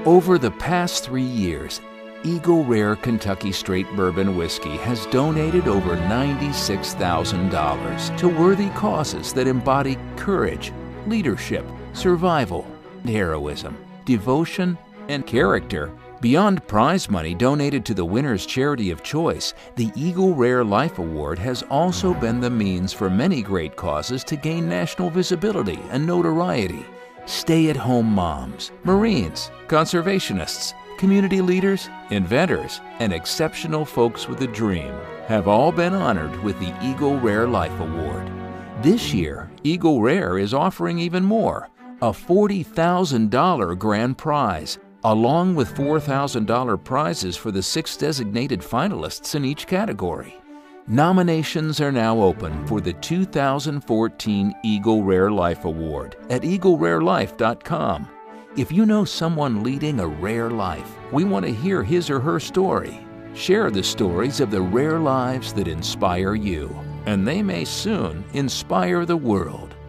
Over the past 3 years, Eagle Rare Kentucky Straight Bourbon Whiskey has donated over $96,000 to worthy causes that embody courage, leadership, survival, heroism, devotion, and character. Beyond prize money donated to the winner's charity of choice, the Eagle Rare Life Award has also been the means for many great causes to gain national visibility and notoriety. Stay-at-home moms, Marines, conservationists, community leaders, inventors, and exceptional folks with a dream have all been honored with the Eagle Rare Life Award. This year, Eagle Rare is offering even more, a $40,000 grand prize, along with $4,000 prizes for the 6 designated finalists in each category. Nominations are now open for the 2014 Eagle Rare Life Award at eaglerarelife.com. If you know someone leading a rare life, we want to hear his or her story. Share the stories of the rare lives that inspire you, and they may soon inspire the world.